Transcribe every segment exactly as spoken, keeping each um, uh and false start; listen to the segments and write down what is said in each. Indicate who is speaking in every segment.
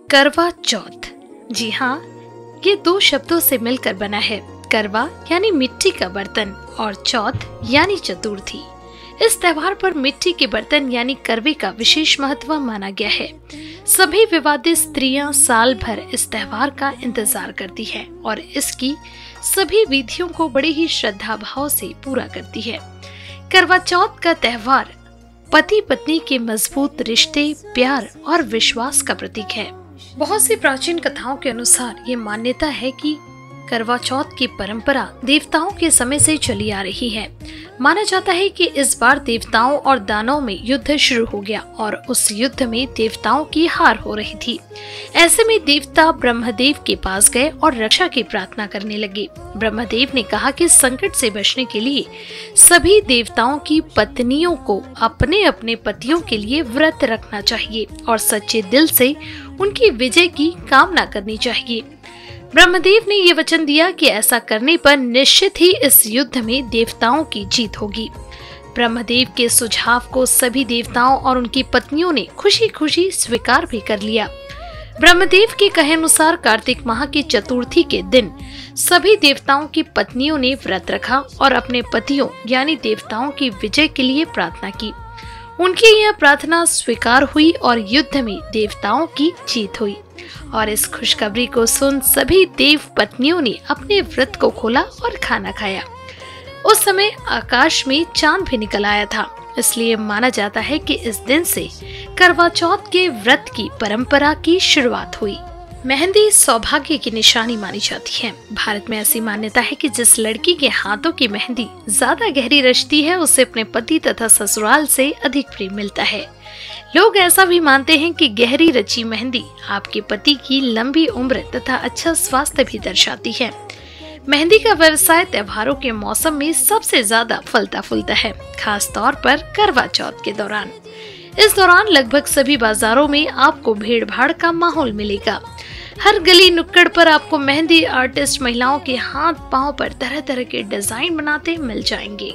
Speaker 1: करवा चौथ, जी हाँ, ये दो शब्दों से मिलकर बना है। करवा यानी मिट्टी का बर्तन और चौथ यानी चतुर्थी। इस त्योहार पर मिट्टी के बर्तन यानी करवे का विशेष महत्व माना गया है। सभी विवादित स्त्रियां साल भर इस त्योहार का इंतजार करती हैं और इसकी सभी विधियों को बड़े ही श्रद्धा भाव से पूरा करती है। करवा चौथ का त्योहार पति पत्नी के मजबूत रिश्ते, प्यार और विश्वास का प्रतीक है। बहुत सी प्राचीन कथाओं के अनुसार ये मान्यता है कि करवा चौथ की परंपरा देवताओं के समय से चली आ रही है। माना जाता है कि इस बार देवताओं और दानवों में युद्ध शुरू हो गया और उस युद्ध में देवताओं की हार हो रही थी। ऐसे में देवता ब्रह्मदेव के पास गए और रक्षा की प्रार्थना करने लगे। ब्रह्मदेव ने कहा कि संकट से बचने के लिए सभी देवताओं की पत्नियों को अपने अपने पतियों के लिए व्रत रखना चाहिए और सच्चे दिल से उनकी विजय की कामना करनी चाहिए। ब्रह्मदेव ने ये वचन दिया कि ऐसा करने पर निश्चित ही इस युद्ध में देवताओं की जीत होगी। ब्रह्मदेव के सुझाव को सभी देवताओं और उनकी पत्नियों ने खुशी खुशी स्वीकार भी कर लिया। ब्रह्मदेव के कहे अनुसार कार्तिक माह की चतुर्थी के दिन सभी देवताओं की पत्नियों ने व्रत रखा और अपने पतियों यानी देवताओं की विजय के लिए प्रार्थना की। उनकी यह प्रार्थना स्वीकार हुई और युद्ध में देवताओं की जीत हुई। और इस खुशखबरी को सुन सभी देव पत्नियों ने अपने व्रत को खोला और खाना खाया। उस समय आकाश में चांद भी निकल आया था, इसलिए माना जाता है कि इस दिन से करवा चौथ के व्रत की परंपरा की शुरुआत हुई। मेहंदी सौभाग्य की निशानी मानी जाती है। भारत में ऐसी मान्यता है कि जिस लड़की के हाथों की मेहंदी ज्यादा गहरी रचती है उसे अपने पति तथा ससुराल से अधिक प्रेम मिलता है। लोग ऐसा भी मानते हैं कि गहरी रची मेहंदी आपके पति की लंबी उम्र तथा अच्छा स्वास्थ्य भी दर्शाती है। मेहंदी का व्यवसाय त्योहारों के मौसम में सबसे ज्यादा फलता फूलता है, खास तौर पर करवा चौथ के दौरान। इस दौरान लगभग सभी बाजारों में आपको भीड़ भाड़ का माहौल मिलेगा। हर गली नुक्कड़ पर आपको मेहंदी आर्टिस्ट महिलाओं के हाथ पांव पर तरह तरह के डिजाइन बनाते मिल जाएंगे।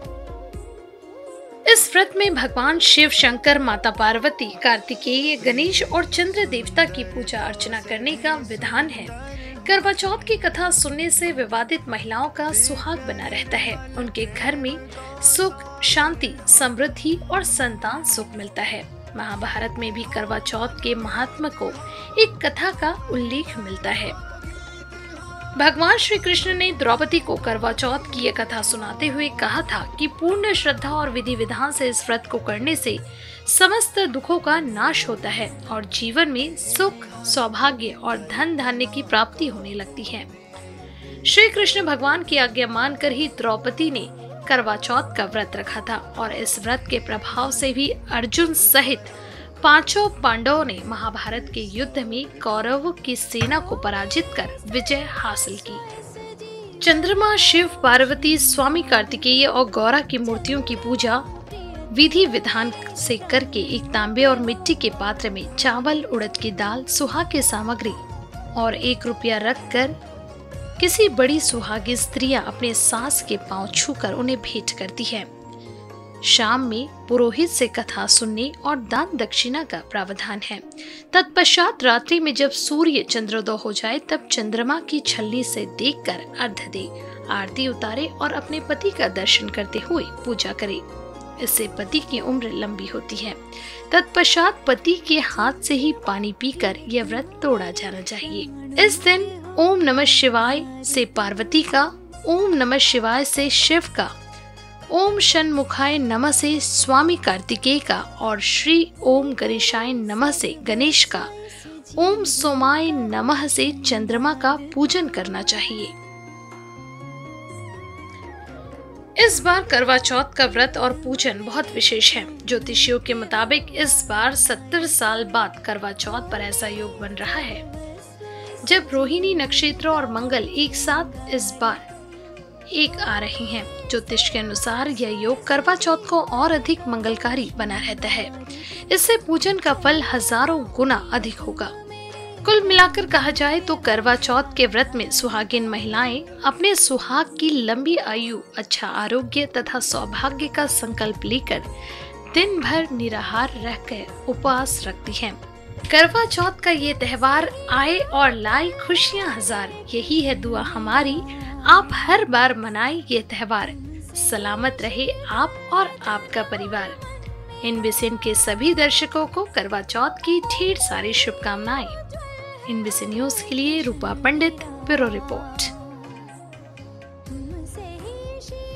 Speaker 1: इस व्रत में भगवान शिव, शंकर, माता पार्वती, कार्तिकेय, गणेश और चंद्र देवता की पूजा अर्चना करने का विधान है। करवा चौथ की कथा सुनने से विवादित महिलाओं का सुहाग बना रहता है। उनके घर में सुख, शांति, समृद्धि और संतान सुख मिलता है। महाभारत में भी करवा चौथ के महात्मा को एक कथा का उल्लेख मिलता है। भगवान श्री कृष्ण ने द्रौपदी को करवा चौथ की यह कथा सुनाते हुए कहा था कि पूर्ण श्रद्धा और विधि विधान से इस व्रत को करने से समस्त दुखों का नाश होता है और जीवन में सुख, सौभाग्य और धन धान्य की प्राप्ति होने लगती है। श्री कृष्ण भगवान की आज्ञा मानकर ही द्रौपदी ने करवा चौथ का व्रत रखा था और इस व्रत के प्रभाव से भी अर्जुन सहित पांचों पांडवों ने महाभारत के युद्ध में कौरवों की सेना को पराजित कर विजय हासिल की। चंद्रमा, शिव, पार्वती, स्वामी कार्तिकेय और गौरा की मूर्तियों की पूजा विधि विधान से करके एक तांबे और मिट्टी के पात्र में चावल, उड़द की दाल, सुहाग की सामग्री और एक रुपया रख कर किसी बड़ी सुहागी स्त्रियां अपने सास के पांव छूकर उन्हें भेंट करती है। शाम में पुरोहित से कथा सुनने और दान दक्षिणा का प्रावधान है। तत्पश्चात रात्रि में जब सूर्य चंद्रोदय हो जाए तब चंद्रमा की छलनी से देखकर अर्घ्य दे, आरती उतारे और अपने पति का दर्शन करते हुए पूजा करे। इससे पति की उम्र लंबी होती है। तत्पश्चात पति के हाथ से ही पानी पीकर यह व्रत तोड़ा जाना चाहिए। इस दिन ओम नमः शिवाय से पार्वती का, ओम नमः शिवाय से शिव का, ओम षण्मुखाय नमः से स्वामी कार्तिकेय का और श्री ओम गणेशाय नमः से गणेश का, ओम सोमाय नमः से चंद्रमा का पूजन करना चाहिए। इस बार करवा चौथ का व्रत और पूजन बहुत विशेष है। ज्योतिषियों के मुताबिक इस बार सत्तर साल बाद करवा चौथ पर ऐसा योग बन रहा है जब रोहिणी नक्षत्र और मंगल एक साथ इस बार एक आ रही हैं। ज्योतिष के अनुसार यह योग करवा चौथ को और अधिक मंगलकारी बना रहता है। इससे पूजन का फल हजारों गुना अधिक होगा। कुल मिलाकर कहा जाए तो करवा चौथ के व्रत में सुहागिन महिलाएं अपने सुहाग की लंबी आयु, अच्छा आरोग्य तथा सौभाग्य का संकल्प लेकर दिन भर निराहार रहकर उपवास रखती हैं। करवा चौथ का ये त्योहार आए और लाए खुशियां हजार, यही है दुआ हमारी, आप हर बार मनाए ये त्योहार, सलामत रहे आप और आपका परिवार। इनबीसी के सभी दर्शकों को करवा चौथ की ढेर सारी शुभकामनाएं। इनबीसी न्यूज के लिए रूपा पंडित, ब्यूरो रिपोर्ट।